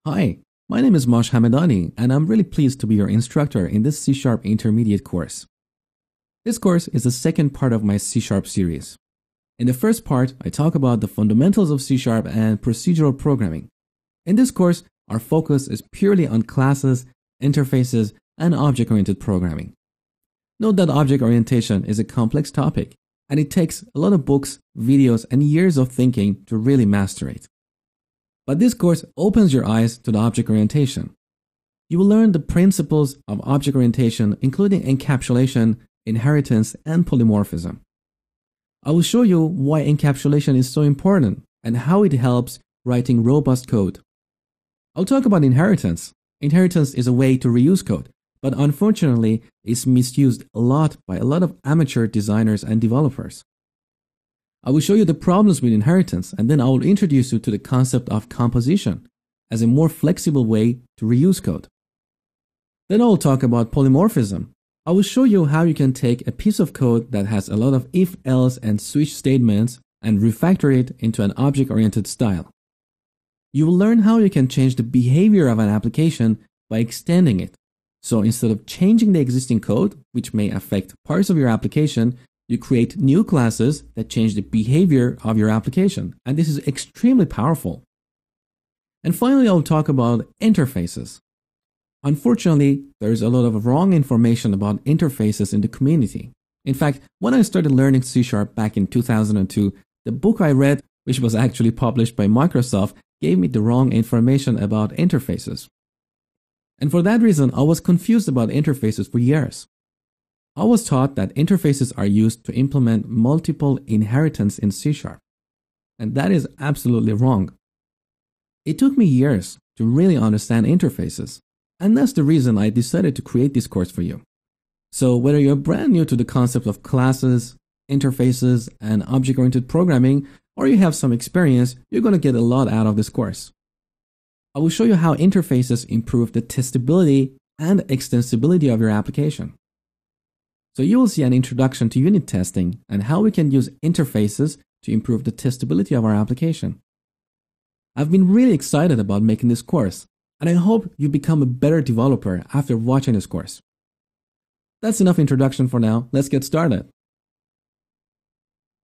Hi, my name is Mosh Hamedani, and I'm really pleased to be your instructor in this C# Intermediate course. This course is the second part of my C# series. In the first part, I talk about the fundamentals of C# and procedural programming. In this course, our focus is purely on classes, interfaces, and object-oriented programming. Note that object orientation is a complex topic, and it takes a lot of books, videos, and years of thinking to really master it. But this course opens your eyes to the object orientation. You will learn the principles of object orientation, including encapsulation, inheritance, and polymorphism. I will show you why encapsulation is so important and how it helps writing robust code. I'll talk about inheritance. Inheritance is a way to reuse code, but unfortunately, it's misused a lot by a lot of amateur designers and developers. I will show you the problems with inheritance, and then I will introduce you to the concept of composition as a more flexible way to reuse code. Then I will talk about polymorphism. I will show you how you can take a piece of code that has a lot of if, else, and switch statements and refactor it into an object-oriented style. You will learn how you can change the behavior of an application by extending it. So instead of changing the existing code, which may affect parts of your application, you create new classes that change the behavior of your application, and this is extremely powerful. And finally, I'll talk about interfaces. Unfortunately, there is a lot of wrong information about interfaces in the community. In fact, when I started learning C# back in 2002, the book I read, which was actually published by Microsoft, gave me the wrong information about interfaces. And for that reason, I was confused about interfaces for years. I was taught that interfaces are used to implement multiple inheritance in C#, and that is absolutely wrong. It took me years to really understand interfaces, and that's the reason I decided to create this course for you. So whether you're brand new to the concept of classes, interfaces, and object-oriented programming, or you have some experience, you're going to get a lot out of this course. I will show you how interfaces improve the testability and extensibility of your application. So you will see an introduction to unit testing and how we can use interfaces to improve the testability of our application. I've been really excited about making this course, and I hope you become a better developer after watching this course. That's enough introduction for now. Let's get started.